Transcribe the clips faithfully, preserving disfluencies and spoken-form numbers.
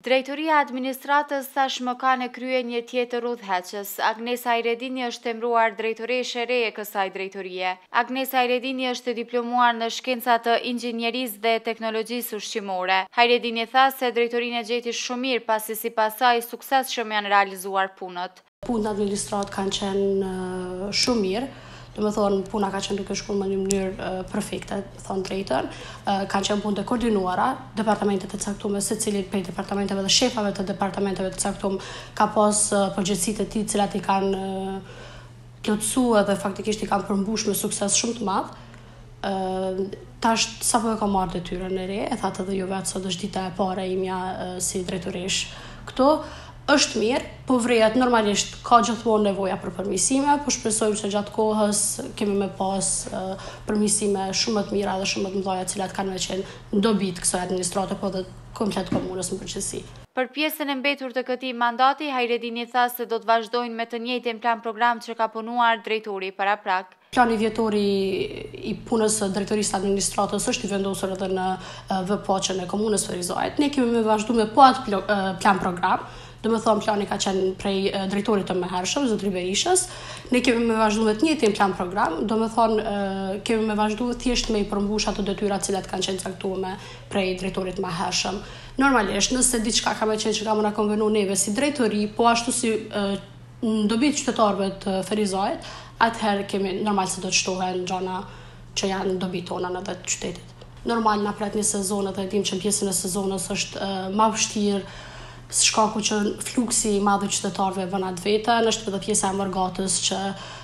Drejtoria e Administratës tashmë ka në krye një tjetër udhëheqës. Agnesa Ajredini është emëruar drejtoreshe re e kësaj drejtorie. Agnesa Ajredini është diplomuar në shkencat të inxhinierisë dhe teknologjisë ushqimore. Ajredini tha se drejtorinë e gjeti shumë mirë pasi sipas saj suksesshëm janë realizuar punët. Punët në administratë kanë qenë shumë mirë. Do me thonë, puna ka qenë duke shkuar në një mënyrë uh, perfekte, thonë drejtën. Uh, kanë qenë punë të koordinuara, departamentet e caktuara, secili prej departamenteve dhe shefave të departamenteve të caktuara ka pas uh, përgjegjësitë e tij, të cilat i kanë uh, plotësuar dhe faktikisht i kanë përmbushur me sukses shumë të madh. Uh, tash sapo e kam marrë detyrën e re, e thatë edhe ju vetë sot është dita e parë e imja uh, si drejtoresh këto. Është mirë, po vrejet normalisht ka gjithmonë nevoja për përmirësime, po shpresojmë që gjatë kohës kemi me pas uh, përmirësime shumë më të mira dhe shumë më të mëdha, të cilat kanë me qenë në dobi të kësaj administrate, po dhe komplet komunës në përgjithësi. Për pjesën e mbetur të këtij mandati, Ajredini tha se do të vazhdojnë me të njëjtin plan program që ka punuar drejtori paraprak. Plani vjetori i punës së drejtorisë administratës është i vendosur edhe në vepaqen e komunës Ferizajt. Ne kemi me vazhdu me po atë plan program. Do me thonë, plani ka qenë prej uh, drejtorit të mëhershëm, zotri Berishës. Ne kemi me vazhdu me të njëjtin plan program, do me thonë, uh, kemi me vazhdu thjesht me i përmbush ato detyrat cilat kanë qenë caktuar prej drejtorit mëhershëm. Normalisht, nëse diçka ka me qenë që ka më na konvenu neve si drejtori, po ashtu si uh, në dobi të qytetarëve të Ferizajt, atëherë kemi normal se do të shtohen gjana që janë në dobi tona në dhe të qytetit. Normal na pret një sezon dhe dim që pjesën e sezonës është uh, ma vështirë, shkaku që fluksi i madh i qytetarëve vën atë vetën, është edhe pjesa e mërgatës që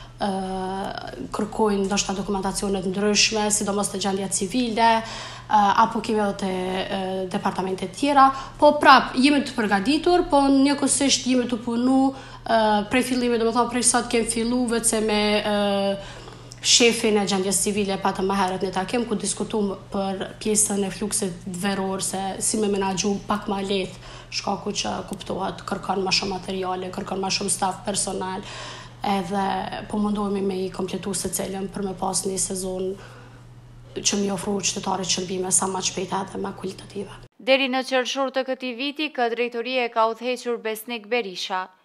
uh, kërkojnë ndoshta dokumentacione të ndryshme, sidomos të gjendja civile, uh, apo kemi edhe të uh, departamente të tjera, po prap jemi të përgatitur, po njëkohësisht jemi të punu uh, prej fillimit, domethënë prej sot kemi filluar vetë me uh, shefin e gjendjes civile pa të më herët në takim ku diskutuam për pjesën e fluksit veror se si me menaxhu pak më lehtë shkaku që kuptohet kërkon më shumë materiale, kërkon më shumë staf personal, edhe po mundohemi me i kompletu secilin për me pas një sezon që mi ofru qytetarit shërbime sa më shpejta dhe më kualitative. Deri në qershor të këtij viti, këtë drejtori e ka udhëhequr Besnik Berisha.